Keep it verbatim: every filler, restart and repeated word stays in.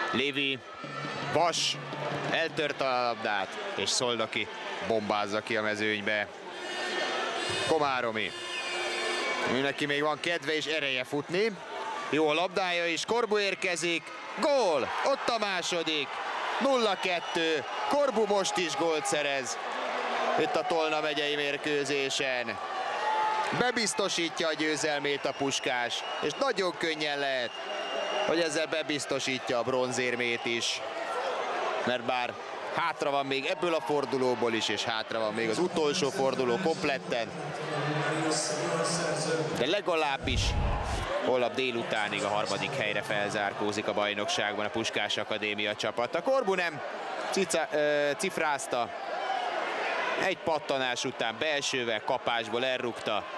Lévi, Vas eltört a labdát, és Szoldaki bombázza ki a mezőnybe. Komáromi. Ő neki még van kedve és ereje futni. Jó a labdája is, Korbu érkezik. Gól! Ott a második. nulla kettő. Korbu most is gólt szerez. Itt a Tolna megyei mérkőzésen. Bebiztosítja a győzelmét a Puskás, és nagyon könnyen lehet, hogy ezzel bebiztosítja a bronzérmét is. Mert bár hátra van még ebből a fordulóból is, és hátra van még az utolsó forduló kompletten, de legalábbis holnap délutánig a harmadik helyre felzárkózik a bajnokságban a Puskás Akadémia csapata. Korbu nem cica, ö, cifrázta, egy pattanás után belsővel, kapásból elrúgta